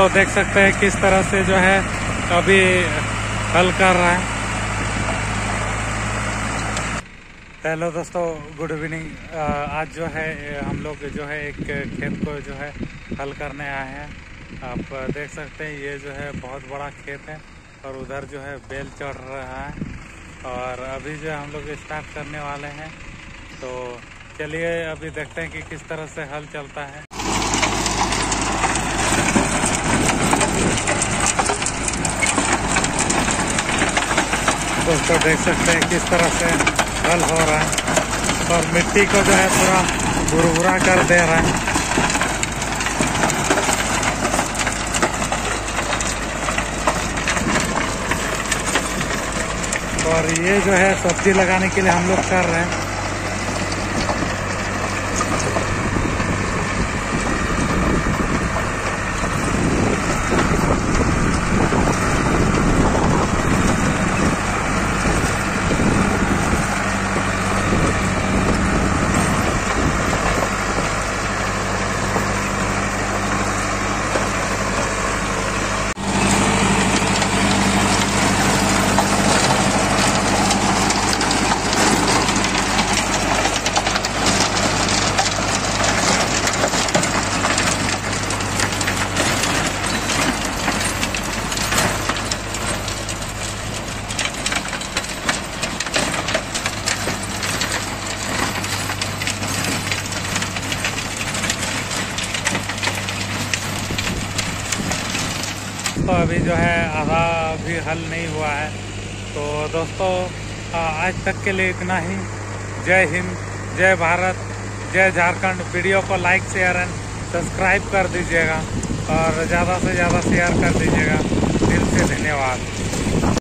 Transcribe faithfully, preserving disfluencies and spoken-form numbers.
तो देख सकते हैं किस तरह से जो है अभी हल कर रहा है। हेलो दोस्तों, गुड इवनिंग। आज जो है हम लोग जो है एक खेत को जो है हल करने आए हैं। आप देख सकते हैं ये जो है बहुत बड़ा खेत है और उधर जो है बेल चढ़ रहा है और अभी जो हम लोग स्टार्ट करने वाले हैं। तो चलिए अभी देखते हैं कि किस तरह से हल चलता है। दोस्तों देख सकते हैं किस तरह से हल हो रहा है और मिट्टी को जो है पूरा भुरभुरा कर दे रहा है। और ये जो है सब्जी लगाने के लिए हम लोग कर रहे हैं। तो अभी जो है आधा भी हल नहीं हुआ है। तो दोस्तों आज तक के लिए इतना ही। जय हिंद, जय भारत, जय झारखंड। वीडियो को लाइक शेयर एंड सब्सक्राइब कर दीजिएगा और ज़्यादा से ज़्यादा शेयर कर दीजिएगा। दिल से धन्यवाद।